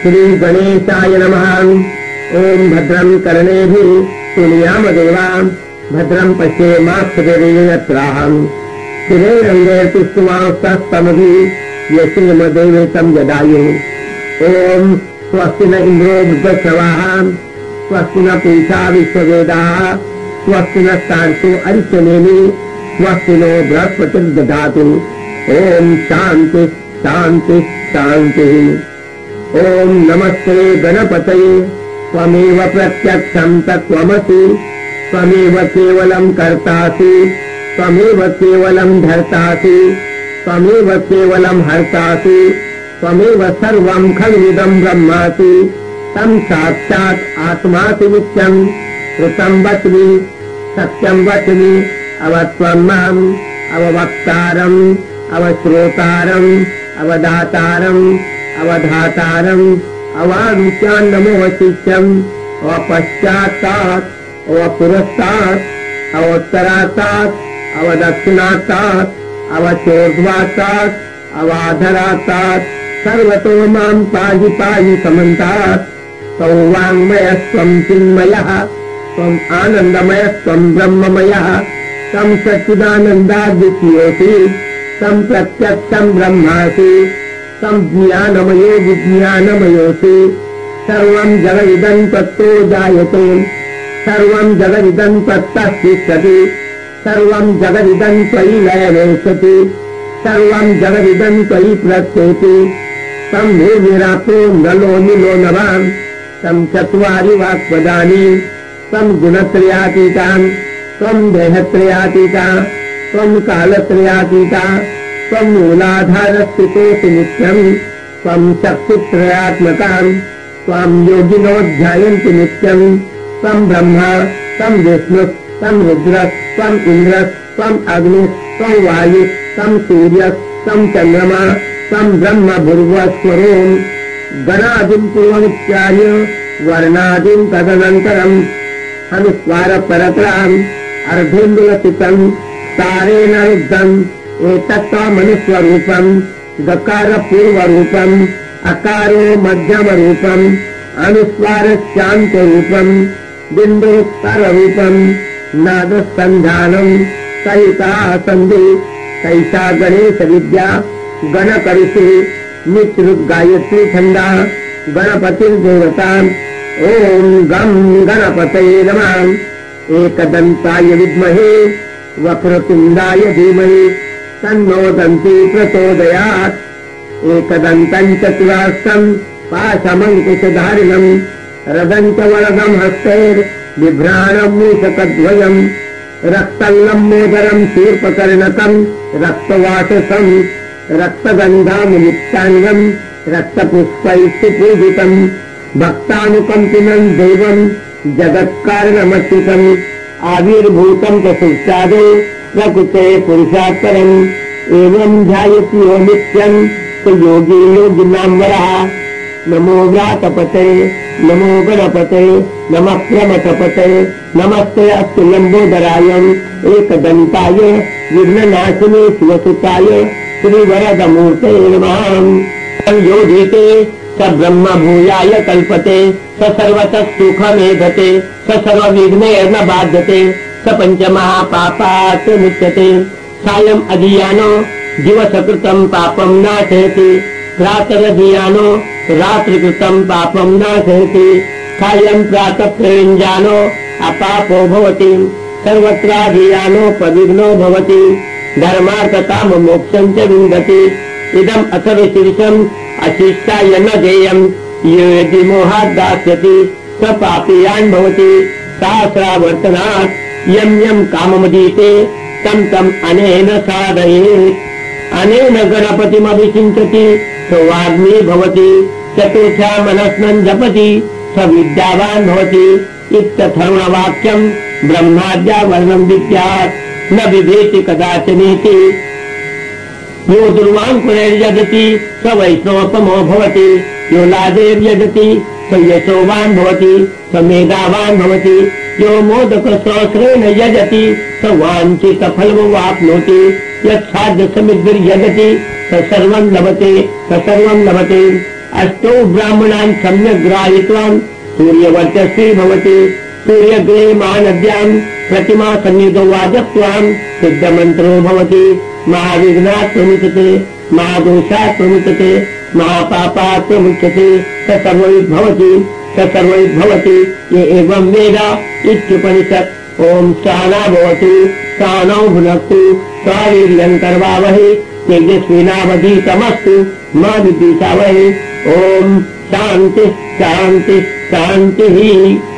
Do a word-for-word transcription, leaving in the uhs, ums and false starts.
श्री गणेशाय नमः। ओम भद्रं कर्णेभिः शृणुयामदेवाः भद्रं पश्येमाक्षभिर्यजत्राहम् स्थिरैरङ्गैस्तुष्टुवांस्तमभिः यशीमदेवेशं जदायुः। ओम स्वस्ति न इन्द्रो वृद्धश्रवाः स्वस्ति न पूषा विश्ववेदाः स्वस्ति न स्तार्क्ष्यो अरिष्टनेमि स्वस्ति नो बृहस्पतिर्दधातु। ओम शांति शांति शांति। ओम नमस्ते गणपतये त्वमेव प्रत्यक्षं तत्त्वमसि त्वमेव केवलं कर्तासि त्वमेव केवलं धर्तासि त्वमेव केवलं हर्तासि त्वमेव सर्वं खलुदं ब्रह्मासि तं साक्षात् आत्मासि नित्यं ऋतं वच्मि सत्यं वच्मि अवत्वं माम् अववक्तारम् अवश्रोतारम् अवदातारम् अवधातारम् अवानुष्यान्नमोऽशिष्यम् अवपश्चात्तात् अवपुरस्तात् अवोत्तरात्तात् अवदक्षिणात्तात् अवचोर्ध्वात्तात् अवाधरात्तात् सर्वतो मां पाहि पाहि समन्तात्। त्वं वाङ्मयस्त्वं चिन्मयः त्वम् आनन्दमयस्त्वं ब्रह्ममयः तं सच्चिदानन्दाद्वितीयोऽसि तं प्रत्यक्षं ब्रह्मासि तं ज्ञानमयो विज्ञानमयोऽसि सर्वं जगदिदं तत्तो जायते सर्वं जगदिदं तत्तः तिष्ठति सर्वं जगदिदं त्वयि लयमेष्यति सर्वं जगदिदं त्वयि प्रत्येति तं भूमिरापो नलो निलो नवां तं चत्वारि वाक्पदानि तं गुणत्रयातीतां त्वं देहत्रयातीता त्वं कालत्रयातीता त्वं मूलाधारस्थितोऽसि नित्यं त्वं शक्तित्रयात्मकां त्वां योगिनो ध्यायन्ति नित्यं त्वं ब्रह्मा त्वं विष्णुः त्वं रुद्रः त्वं इन्द्रः त्वं अग्निः त्वं वायुः त्वं सूर्यः त्वं चन्द्रमा त्वं ब्रह्म भूर्भुवस्वरों गणादिं पूर्वमुच्चार्य वर्णादिं तदनन्तरम् अनुस्वारपरतराम् अर्धेन्दुलसितं तारेण रुद्धम् एतत्त्वमनुस्वरूपम् गकारपूर्वरूपम् अकारो मध्यमरूपम् अनुस्वारश्चान्तरूपम् बिन्दुस्तररूपम् नादसन्धानम् सहिता सन्धि सैषा गणेशविद्या गणकऋषि निःसृद्गायत्री छन्दा गणपतिर्देवता। ओम गं गणपतये नमः। एकदन्ताय विद्महे वक्रतुण्डाय धीमहि तन्नो दन्ती प्रचोदयात्। एकदन्तं चतुरास्तं पाशमङ्कुशधारिणं रदं च वरदं हस्तैर्बिभ्राणं मूषकद्वयं रक्तं लम्बोदरं शूर्पकर्णकं रक्तवाससं रक्तगन्धामुनित्याङ्गं रक्तपुष्पैः सुपूजितं भक्तानुकम्पिनं देवं जगत्कारणमच्युतम् आविर्भूतं च सुष्ठादे प्रकृते पुरुषात्तरम् एवं ध्यायति यो नित्यं स योगी योगिनां वरः। नमो व्रातपते नमो गणपते नमः प्रमथपते नमस्ते अस्तु लम्बोदराय एकदन्ताय विघ्ननाशिने शिवसुताय श्रीवरदमूर्ते नमः। संयोजिते स ब्रह्म भूयाय कल्पते स सर्वतः सुखमेधते स सर्वविघ्नैर्न बाध्यते स पञ्चमहापापात् मुच्यते। सायम् अधियानो दिवसकृतं पापं नाशयति प्रातरधियानो रात्रिकृतं पापं नाशयति। सायं प्रातः प्रयुञ्जानो अपापो भवति सर्वत्राधियानो पविघ्नो भवति धर्मार्थकाम मोक्षं च विन्दति। इदम् अथर्वशीर्षम् अशिष्टाय न देयम् यो यदि मोहात् दास्यति स पापीयान् भवति। सहस्रावर्तनात् यं यं काममधीते तं तं अनेन साधयेत्। अनेन गणपतिमभिषिञ्चति स वाग्मी भवति चतुर्था मनस्नं जपति स विद्यावान् भवति। इत्यथर्वणवाक्यं ब्रह्माद्या वर्णं विद्यात् न बिभेति कदाचनेति। यो दुर्वान् पुनर्यजति स वैष्णवतमो भवति यो लादेर्यजति स यशोवान् भवति स मेधावान् भवति यो मोदकसहस्रेण यजति स वाञ्छितफलमवाप्नोति यत् साध्यसमिद्भिर्यजति स सर्वं लभते स सर्वं लभते। अष्टौ ब्राह्मणान् सम्यक् ग्राहित्वान् सूर्यवर्चस्वी भवति। सूर्यग्रे महानद्यां प्रतिमा सन्निधौ वाजत्वान् सिद्धमन्त्रो भवति। महाविघ्नात् प्रमुच्यते, महादोषात् प्रमुच्यते, महापापात् प्रमुच्यते। स सर्वविद्भवति, स सर्वविद्भवति ये एवं वेद इत्युपनिषत्। ओम सहना भवतु सहनौ भुनक्तु सह वीर्यं करवावहै तेजस्विनावधीतमस्तु मा विद्विषावहै। ओम शांति शांति शांति।